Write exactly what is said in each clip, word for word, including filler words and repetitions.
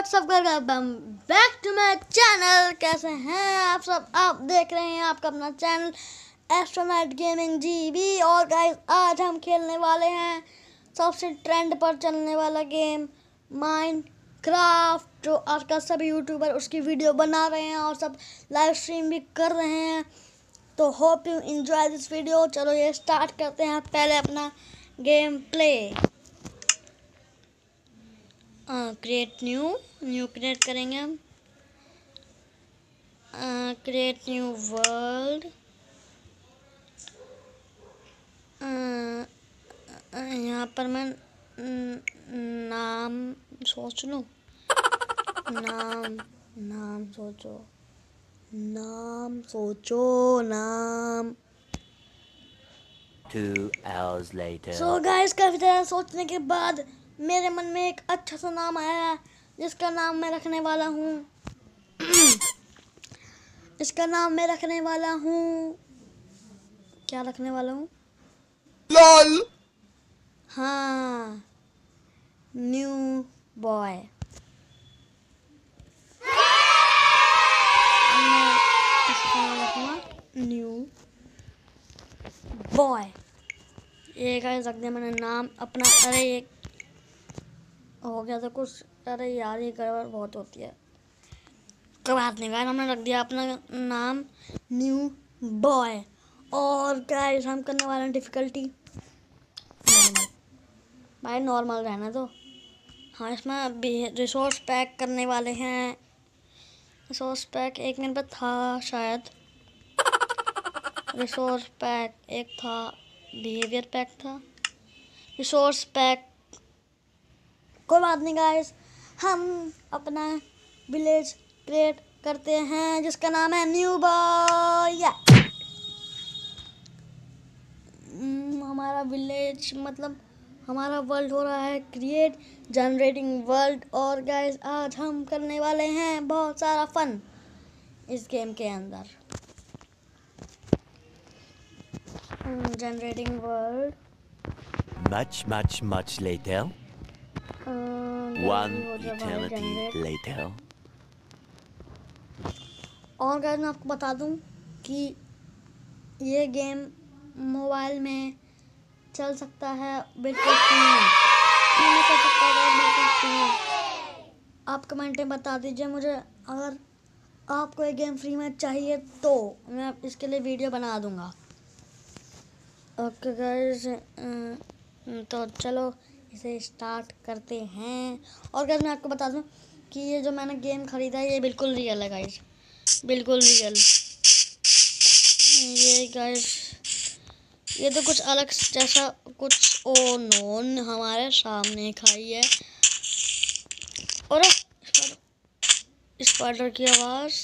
WhatsApp कर back to my channel. कैसे हैं आप सब? आप देख रहे हैं आपका अपना चैनल एस्ट्रोनॉट गेमिंग जीबी। और गाइस आज हम खेलने वाले हैं सबसे ट्रेंड पर चलने वाला गेम माइनक्राफ्ट, जो आजकल सभी यूट्यूबर उसकी वीडियो बना रहे हैं और सब लाइव स्ट्रीम भी कर रहे हैं। तो hope you enjoy this video. चलो ये स्टार्ट करते हैं पहले अपना game play. Create new new create करेंगे हम। Create new world. यहाँ पर मैं नाम सोच लूँ। नाम नाम सोचो नाम सोचो नाम Two hours later. So guys काफी तरह सोचने के बाद मेरे मन में एक अच्छा सा नाम आया है, जिसका नाम मैं रखने वाला हूँ इसका नाम मैं रखने वाला हूँ क्या रखने वाला हूँ लॉल। हाँ, न्यू बॉय। न्यू बॉय ये गाइस रख दिया मैंने नाम अपना। अरे ये हो गया था कुछ। अरे यार ये गड़बड़ बहुत होती है। कोई बात नहीं गाइस, हमने रख दिया अपना नाम न्यू बॉय। और गाइस हम करने वाले हैं डिफिकल्टी नॉर्मल। भाई नॉर्मल रहना दो। हाँ, इसमें रिसोर्स पैक करने वाले हैं। रिसोर्स पैक एक मिनट पर था शायद। रिसोर्स पैक एक था, बिहेवियर पैक था, रिसोर्स पैक। कोई बात नहीं गाइस, हम अपना विलेज क्रिएट करते हैं जिसका नाम है न्यू बॉय। हमारा विलेज मतलब हमारा वर्ल्ड हो रहा है क्रिएट, जनरेटिंग वर्ल्ड। और गाइस आज हम करने वाले हैं बहुत सारा फन इस गेम के अंदर। Generating world. Much, much, much later. One eternity later. और गाइस मैं आपको बता दूं कि ये गेम मोबाइल में चल सकता है बिल्कुल फ्री में। फ्री में चल सकता है बिल्कुल फ्री में। आप कमेंट में बता दीजिए मुझे, अगर आपको ये गेम फ्री में चाहिए तो मैं इसके लिए वीडियो बना दूंगा। ओके गाइस, तो चलो इसे स्टार्ट करते हैं। और गाइस मैं आपको बता दूं कि ये जो मैंने गेम खरीदा है ये बिल्कुल रियल है गाइस, बिल्कुल रियल। ये गाइस ये तो कुछ अलग जैसा कुछ ओ नोन हमारे सामने खाई है। और स्पाइडर की आवाज,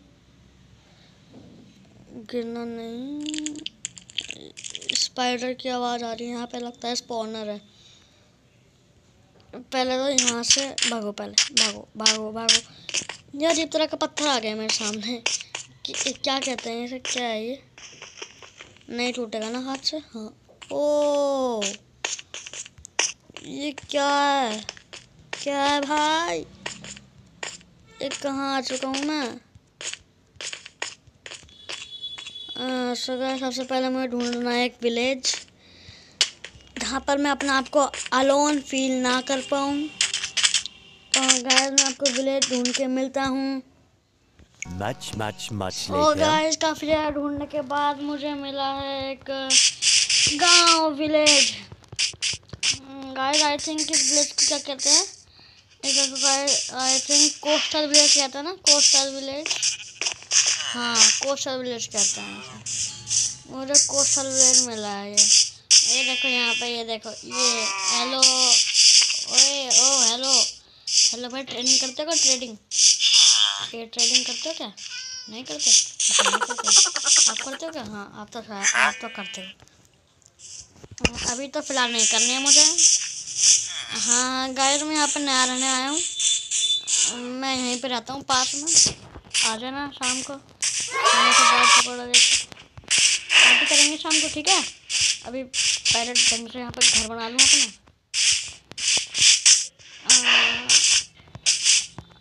गिरना नहीं, स्पाइडर की आवाज आ रही है यहाँ पे। लगता है स्पॉनर है। पहले तो यहाँ से भागो, पहले भागो भागो भागो। ये अजीब तरह का पत्थर आ गया मेरे सामने। कि क्या कहते हैं इसे? क्या है ये? नहीं टूटेगा ना हाथ से? हाँ। ओ ये क्या है? क्या है भाई? एक कहाँ आ चुका हूँ मैं? आ, सबसे पहले मुझे ढूंढना है एक विलेज जहाँ पर मैं अपना आपको अलोन फील ना कर पाऊँ। तो गाइस मैं आपको विलेज ढूंढ के मिलता हूँ। Much, much, much और later. गाइस काफी ज़्यादा ढूंढने के बाद मुझे मिला है एक गांव विलेज। गाइस आई थिंक इस विलेज को क्या कहते हैं? आई थिंक कोस्टल विलेज कहते हैं ना, कोस्टल विलेज। हाँ कोस्टल विलेज कहते हैं। मुझे कोस्टल विलेज मिला है। ये ये देखो यहाँ पे, ये देखो ये। हेलो ओए ओ हेलो हेलो भाई, ट्रेडिंग करते हो? ट्रेडिंग ये ट्रेडिंग करते हो क्या? नहीं करते? अच्छा नहीं करते। आप करते हो क्या? हाँ आप तो आप तो करते हो। अभी तो फिलहाल नहीं करनी है मुझे। हाँ गाइस मैं यहाँ पर नया रहने आया हूँ। मैं यहीं पे रहता हूँ पास में। आ जाना शाम को। पार्टी करेंगे शाम को, ठीक है? अभी पहले ढंग से यहाँ पर घर बना लूँ अपना।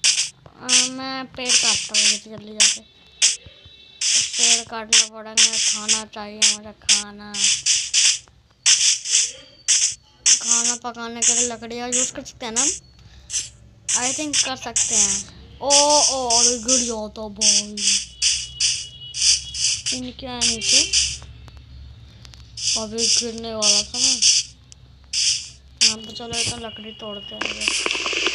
मैं पेड़ काटता हूँ जल्दी जाके। पेड़ काटना पड़ेगा, खाना चाहिए मुझे। खाना खाना पकाने के लिए लकड़ियाँ यूज़ कर सकते हैं ना? आई थिंक कर सकते हैं। ओ ओ अरे गिर जाता भाई। इनके क्या है नीचे? अभी गिरने वाला था मैं। यहाँ पे चलो इतना लकड़ी तोड़ते हैं।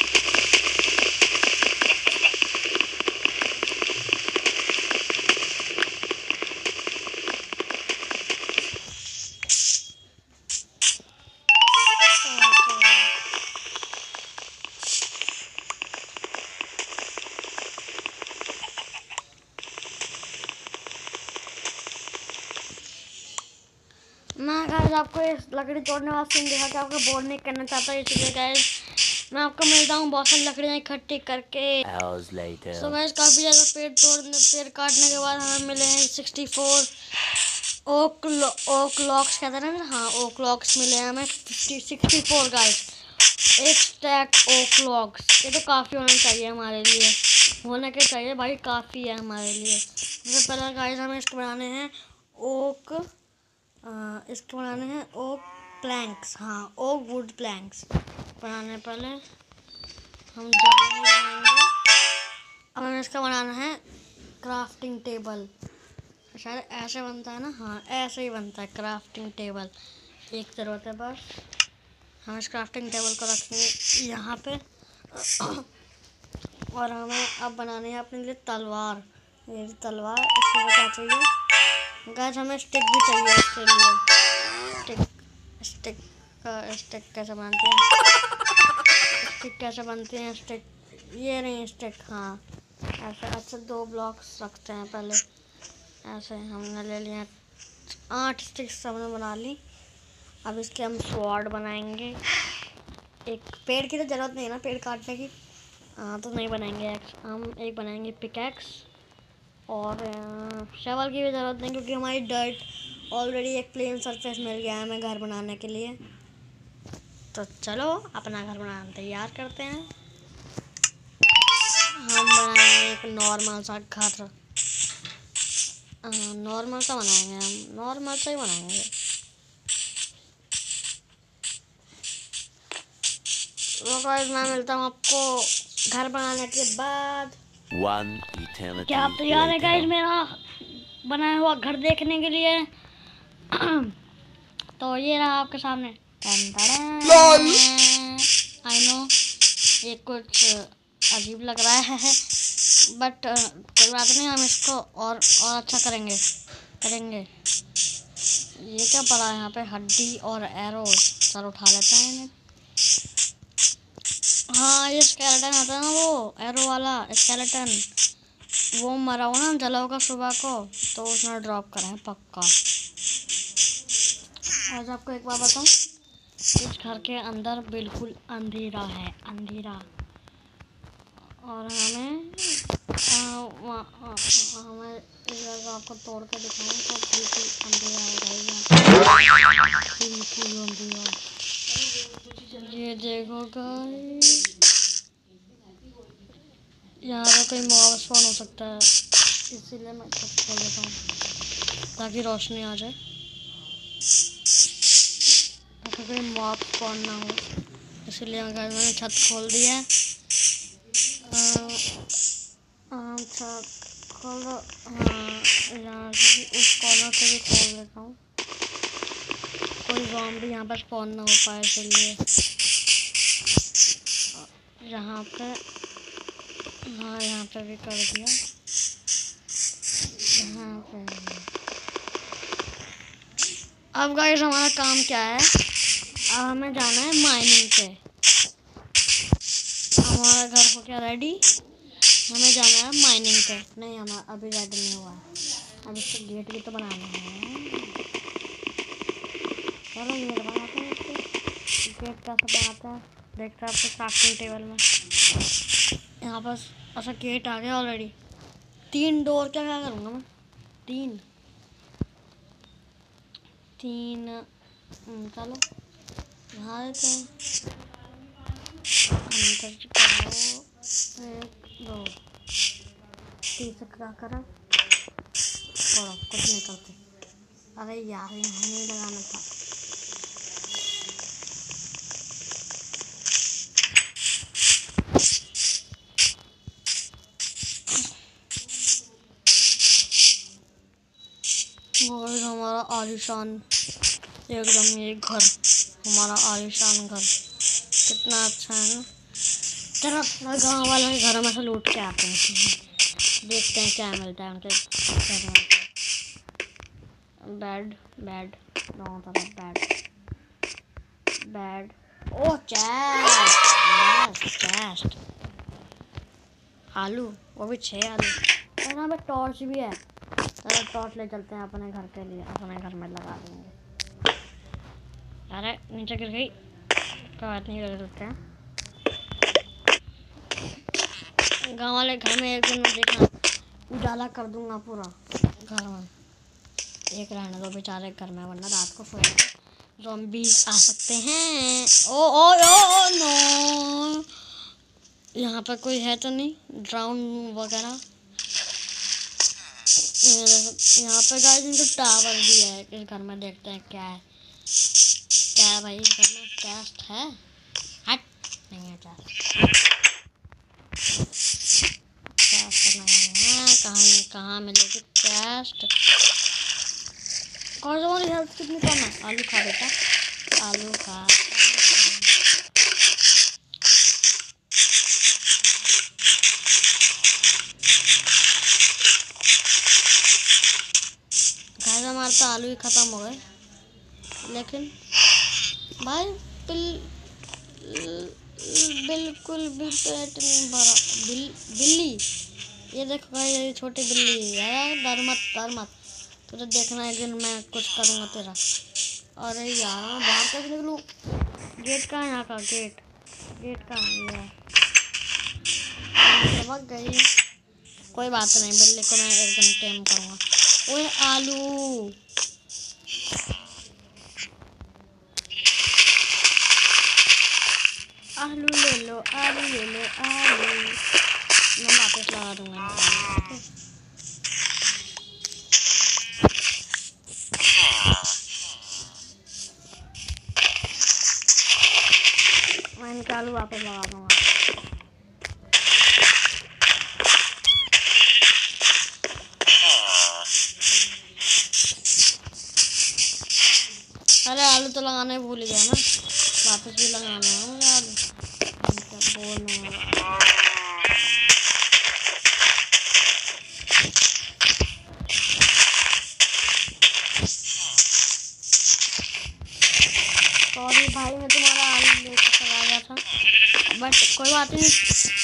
मैं गाइस आपको इस लकड़ी तोड़ने वाला सीन दिखा के आपको बोर नहीं करना चाहता, इसलिए गाइस मैं आपको मिलता हूँ बहुत सारी लकड़ियाँ इकट्ठी करके। सो गाइस काफ़ी ज़्यादा पेड़ तोड़ने पेड़ काटने के बाद हमें मिले हैं sixty four oak oak logs कहते हैं ना? हाँ ओक लॉक्स मिले हैं हमें फिफ्टी सिक्सटी फोर गाइस। एक स्टैक ओक लॉक्स, ये तो काफ़ी होना चाहिए हमारे लिए। होने के चाहिए भाई, काफ़ी है हमारे लिए। सबसे पहले गाइस हमें इसको बनाने हैं ओक आ, इसके बनाने हैं ओक प्लैंक्स। हाँ ओक वुड प्लैंक्स बनाने पहले हम बनाएंगे। अब हमें इसका बनाना है क्राफ्टिंग टेबल। शायद ऐसे बनता है ना? हाँ ऐसे ही बनता है क्राफ्टिंग टेबल। एक ज़रूरत है बस। हम इस क्राफ्टिंग टेबल को रखेंगे यहाँ पे। और हमें अब बनाने हैं अपने लिए तलवार। ये तलवार, इसमें क्या चाहिए गाइस? हमें स्टिक भी चाहिए इसके लिए। स्टिक स्टिक का स्टिक कैसे बनते हैं? स्टिक कैसे बनते हैं? स्टिक ये नहीं स्टिक। हाँ ऐसे अच्छा दो ब्लॉक्स रखते हैं पहले। ऐसे हमने ले लिया आठ स्टिक्स हमने बना ली। अब इसके हम स्वॉर्ड बनाएंगे। एक पेड़ की तो ज़रूरत नहीं है ना पेड़ काटने की, हाँ तो नहीं बनाएंगे। हम एक बनाएंगे पिकैक्स और शवल की भी ज़रूरत नहीं, क्योंकि हमारी डर्ट ऑलरेडी एक प्लेन सरफेस मिल गया है हमें घर बनाने के लिए। तो चलो अपना घर बनाना तैयार करते हैं। हम बनाएंगे एक नॉर्मल सा घर। नॉर्मल सा बनाएंगे, हम नॉर्मल सा ही बनाएंगे। तो गाइस मैं मिलता हूँ आपको घर बनाने के बाद। क्या आप तैयार है गाइस मेरा बनाया हुआ घर देखने के लिए? तो ये रहा आपके सामने। आई नो ये कुछ अजीब लग रहा है, बट कोई बात नहीं, हम इसको और और अच्छा करेंगे करेंगे ये क्या पड़ा है यहाँ पे? हड्डी और एरो। सर उठा लेते हैं इन्हें। हाँ ये स्केलेटन आता है ना, वो एरो वाला स्केलेटन, वो मरा हुआ ना जला होगा सुबह को, तो उसने ड्रॉप करा है पक्का। आज आपको एक बात बताऊँ, इस घर के अंदर बिल्कुल अंधेरा है, अंधेरा। और हमें आ, वा, आ, हमें इस घर को आपको तोड़ के दिखाऊँ तो बिल्कुल अंधेरा है, बिल्कुल अंधेरा। ये देखो गाइस, यहाँ पे कोई मॉब स्पॉन हो सकता है, इसीलिए मैं छत खोल देता हूँ ताकि रोशनी आ जाए, ताकि कोई मॉब स्पॉन ना हो। इसीलिए मैंने छत खोल दी है। छत खोल दो। हाँ यहाँ से भी, उस कॉर्नर से भी खोल देता हूँ, कोई ज़ॉम्बी यहाँ पर स्पॉन ना हो पाए, इसलिए यहाँ पे। हाँ यहाँ पे भी कर दिया। यहाँ पे अब गाइस हमारा काम क्या है? अब हमें जाना है माइनिंग पे। हमारा घर हो गया रेडी, हमें जाना है माइनिंग पे। नहीं हमारा अभी रेडी नहीं हुआ, अब इसके गेट भी तो बनाना है। चलो गेट बनाते हैं इसके। गेट कैसे बनाते हैं देखते हैं आपके क्राफ्टिंग टेबल में। यहाँ पर ऐसा गेट आ गया ऑलरेडी। तीन डोर क्या क्या करूँगा मैं? तीन तीन चलो यहाँ देते हैं। अंदर जाओ, एक दो तीसरा क्या करा, छोड़ो कुछ नहीं करते। अरे यार यहाँ नहीं लगाना था। और हमारा आलीशान एकदम ये घर, हमारा आलीशान घर कितना अच्छा है ना। चलो अपना गाँव वालों के घर में से लूट के आते हैं, देखते हैं क्या मिलता है उनके घर में। बेड बेड दोनों तरफ bed bed. Oh chest, chest आलू, वो भी छः आलू। और यहाँ पे टॉर्च भी है, चलो टॉर्च ले चलते हैं अपने घर के लिए, अपने घर में लगा देंगे। अरे नीचे गिर गई, कोई बात नहीं, कर सकते हैं। गाँव वाले घर में एक दिन में देखना उजाला कर दूंगा पूरा घर में। एक रहने दो बेचारे घर में, वरना रात को सोए ज़ॉम्बीज़ आ सकते हैं। ओ ओ ओ ओ नो, यहाँ पर कोई है तो नहीं ड्राउन वगैरह। यहाँ पे गाइस इनका टावर भी है इस घर में, देखते हैं क्या है। क्या है भाई इस घर में, चेस्ट है? हट, नहीं है चेस्ट। चेस्ट नहीं है, कहाँ कहाँ मिलेगी चेस्ट? और हमारी हेल्थ कितनी कम है? आलू खा बेटा, आलू खा, आलू खा। हमारे तो आलू ही ख़त्म हो गए, लेकिन भाई बिल बिल्कुल भी पेट नहीं भरा। बिल बिल्ली, ये देखो भाई, ये छोटी बिल्ली है। डर मत डर मत, तुझे देखना है कि मैं कुछ करूँगा तेरा। अरे यार बाहर कैसे निकलूँ? गेट कहाँ है यहाँ का? गेट गेट कहाँ है? ये लपक गई, कोई बात नहीं, बिल्ली को मैं एक दिन टेम करूँगा। ओए आलू, आलू ले लो, आलू ले लो, आलू मैं वापस लगा दूँगा। मैं इनका आलू वापस लगा दूँगा। अरे आलू तो लगाने भूल गया मैं, वापस भी लगाना है मुझे आलू। सॉरी भाई, मैं तुम्हारा आलू लेकर चला गया था, बट कोई बात नहीं।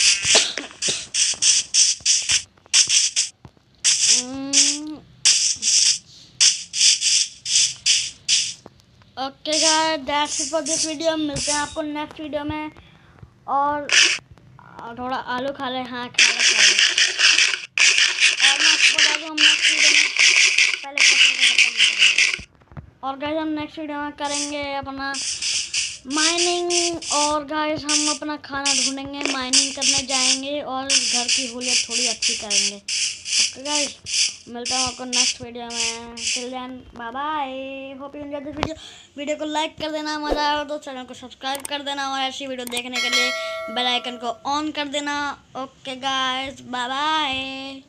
Okay guys, that's it for this video. मिलते हैं आपको नेक्स्ट वीडियो में। और थोड़ा आलू खा ले, हाँ खा ले खा ले। और मैं आपको बता दूँ हम नेक्स्ट वीडियो में पहले पसंद का खत्म करेंगे। और गाइस हम नेक्स्ट वीडियो में करेंगे अपना माइनिंग, और गाइस हम अपना खाना ढूंढेंगे, माइनिंग करने जाएंगे और घर की हुलियत थोड़ी अच्छी करेंगे। ओके गाइस, मिलता हूँ आपको नेक्स्ट वीडियो में। Till then bye bye, hope you enjoy this video. Video को लाइक कर देना, मज़ा आया तो चैनल को सब्सक्राइब कर देना, और ऐसी वीडियो देखने के लिए बेल आइकन को ऑन कर देना। Okay guys, bye bye.